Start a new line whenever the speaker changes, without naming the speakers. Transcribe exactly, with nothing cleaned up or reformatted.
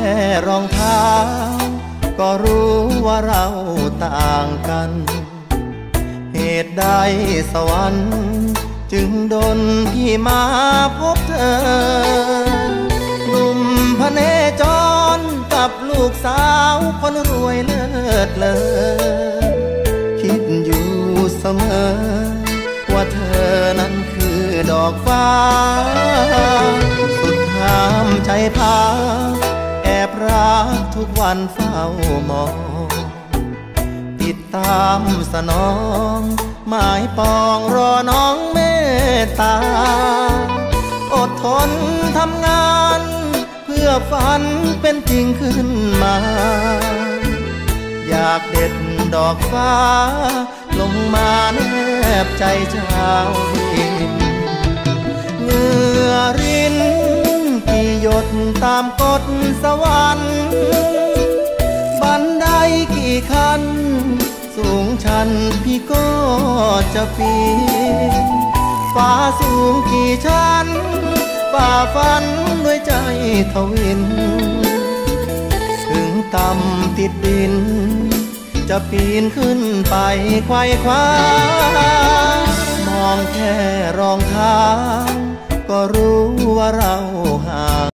รองเท้าก็รู้ว่าเราต่างกันเหตุใดสวรรค์จึงดลพี่มาพบเธอหนุ่มพเนจรกับลูกสาวคนรวยเลิศเลอคิดอยู่เสมอว่าเธอนั้นคือดอกฟ้าสุดห้ามใจพาแอบรักทุกวันเฝ้ามองติดตามสนองหมายปองรอน้องเมตตาอดทนทำงานเพื่อฝันเป็นจริงขึ้นมาอยากเด็ดดอกฟ้าลงมาแนบใจเจ้าดินเหงื่อรินกี่หยดตามกฎสวรรค์บันไดกี่ขั้นสูงชันพี่ก็จะปีนฟ้าสูงกี่ชั้นฝ่าฟันด้วยใจทวินถึงต่ำติดดินจะปีนขึ้นไปไขว่คว้ามองแค่รองเท้าก็รู้ว่าเราห่าง